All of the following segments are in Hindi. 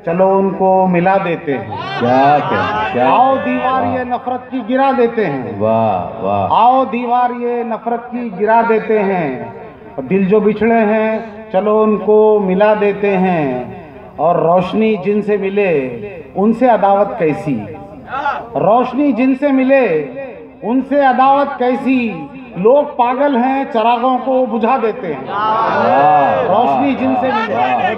चलो उनको मिला देते हैं। क्या आओ दीवार ये नफरत की गिरा देते हैं। वाह वाह। आओ दीवार ये नफरत की गिरा देते हैं। और दिल जो बिछड़े हैं चलो उनको मिला देते हैं। और रोशनी जिनसे मिले उनसे अदावत कैसी, रोशनी जिनसे मिले उनसे अदावत कैसी, लोग पागल हैं चरागों को बुझा देते हैं। रोशनी जिनसे मिले।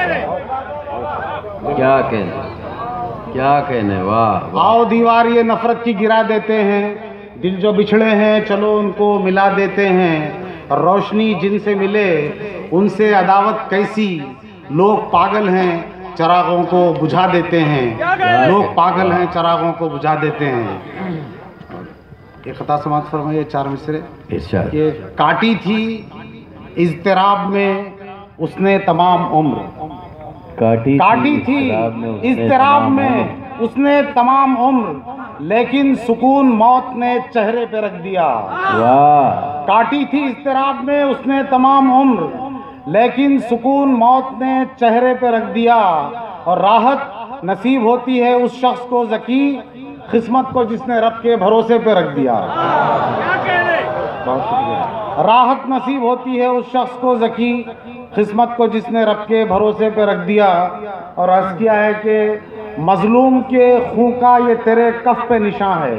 क्या कहने वाह। आओ दीवार ये नफरत की गिरा देते हैं। दिल जो बिछड़े हैं चलो उनको मिला देते हैं। रोशनी जिनसे मिले उनसे अदावत कैसी, लोग पागल हैं चरागों को बुझा देते हैं। लोग पागल हैं चरागों को बुझा देते हैं। ये खता समाप्त फरमाइए 4 मिसरे। ये काटी थी इज़्तिराब में उसने तमाम उम्र, काटी थी इज़्तिराब में उसने तमाम उम्र, लेकिन सुकून मौत ने चेहरे पे रख दिया। काटी थी इज़्तिराब में उसने तमाम उम्र, लेकिन सुकून मौत ने चेहरे पे रख दिया। और राहत नसीब होती है उस शख्स को ज़की, किस्मत को जिसने रब के भरोसे पे रख दिया। बहुत शुक्रिया। राहत नसीब होती है उस शख्स को ज़की, किस्मत को जिसने रब के भरोसे पे रख दिया। और अर्ज़ किया है कि मजलूम के खून का ये तेरे कफ पे निशान है,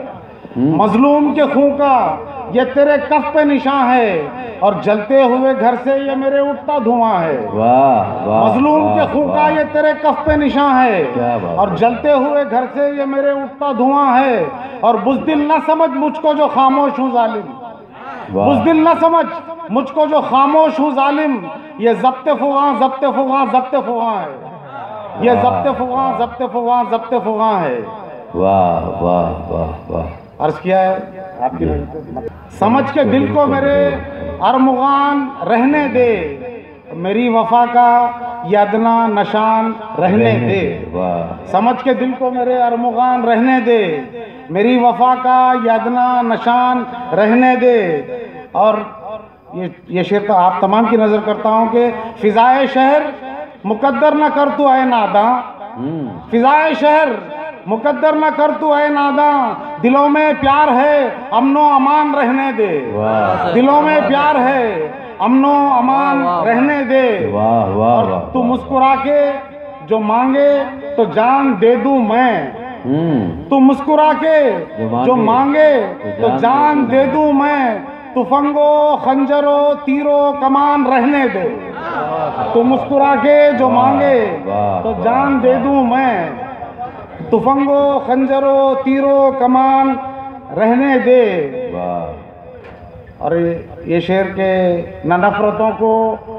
मजलूम के खून का ये तेरे कफ पे निशान है। और जलते हुए घर से ये मेरे उठता धुआं है। मजलूम के खून का ये तेरे कफ पे निशान है। और जलते हुए घर से ये मेरे उठता धुआं है। और बुज़दिल न समझ मुझको जो खामोश हूँ जालिम, बुज़दिल न समझ मुझको जो खामोश हूँ जालिम। ये ज़ब्ते फ़ुगां ज़ब्ते फ़ुगां ज़ब्ते फ़ुगां है, ये ज़ब्ते फ़ुगां ज़ब्ते फ़ुगां ज़ब्ते फ़ुगां है। वाह वाह वाह वाह। अर्ज़ किया है आपकी समझ के दिल को मेरे अरमुगान रहने दे, मेरी वफा का यादना नशान रहने दे। समझ के दिल को मेरे अरमुगान रहने दे, मेरी वफा का यादना नशान रहने दे। और ये शेर तो आप तमाम की नज़र करता हूँ कि फ़िज़ाए शहर मुकद्दर न कर तू ऐ नादा, फ़िज़ाए शहर मुकद्दर न कर तू ऐ नादा। दिलों में प्यार है अमनो अमान रहने दे, दिलों में प्यार है अमनो अमान रहने दे। और तू मुस्कुरा के जो मांगे तो जान दे दूं मैं, तू मुस्कुरा के जो मांगे तो जान दे दूं मैं। तुफंगो खंजरो तीरो कमान रहने दे, तू मुस्कुरा के जो मांगे तो जान दे दूं मैं। तुफंगो खंजरो तीरो कमान रहने दे। और ये शेर के न नफरतों को